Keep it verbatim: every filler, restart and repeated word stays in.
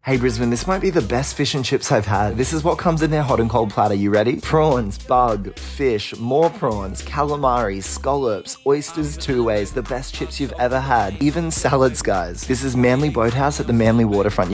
Hey Brisbane, this might be the best fish and chips I've had. This is what comes in their hot and cold platter. You ready? Prawns, bug, fish, more prawns, calamari, scallops, oysters two ways, the best chips you've ever had. Even salads, guys. This is Manly Boathouse at the Manly waterfront.